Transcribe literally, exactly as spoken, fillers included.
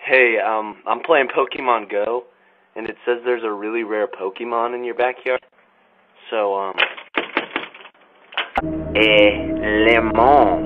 Hey, um, I'm playing Pokemon Go, and it says there's a really rare Pokemon in your backyard. So, um... Eh, Lémon.